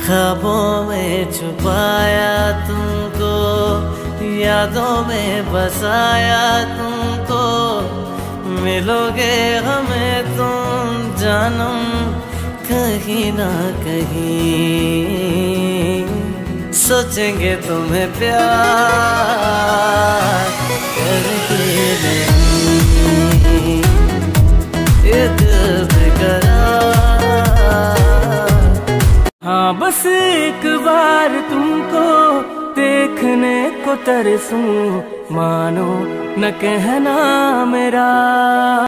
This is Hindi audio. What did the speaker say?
ख्वाबों में छुपाया तुमको, यादों में बसाया तुमको। मिलोगे हमें तुम जानम कहीं ना कहीं, सोचेंगे तुम्हें प्यार करके नहीं, ये दिल बेकरार। हाँ बस एक बार तुमको देखने को तरसूं, मानो न कहना मेरा।